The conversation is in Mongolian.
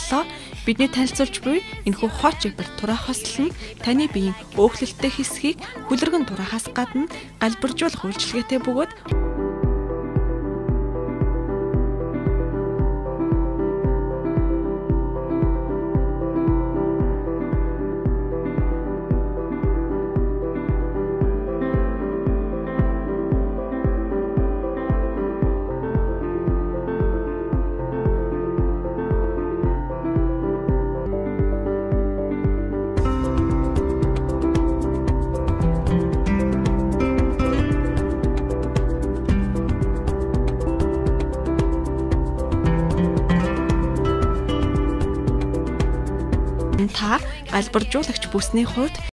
сонслоо. Бидний танилцуулж буй энэхүү хооч эгбэр тураах хослол нь таны биеийн өөхлөлттэй хэсгийг хүлэргэн тураахаас гадна галбиржуулах үйлчилгээтэй бөгөөд та галбиржуулагч бүсний хувьд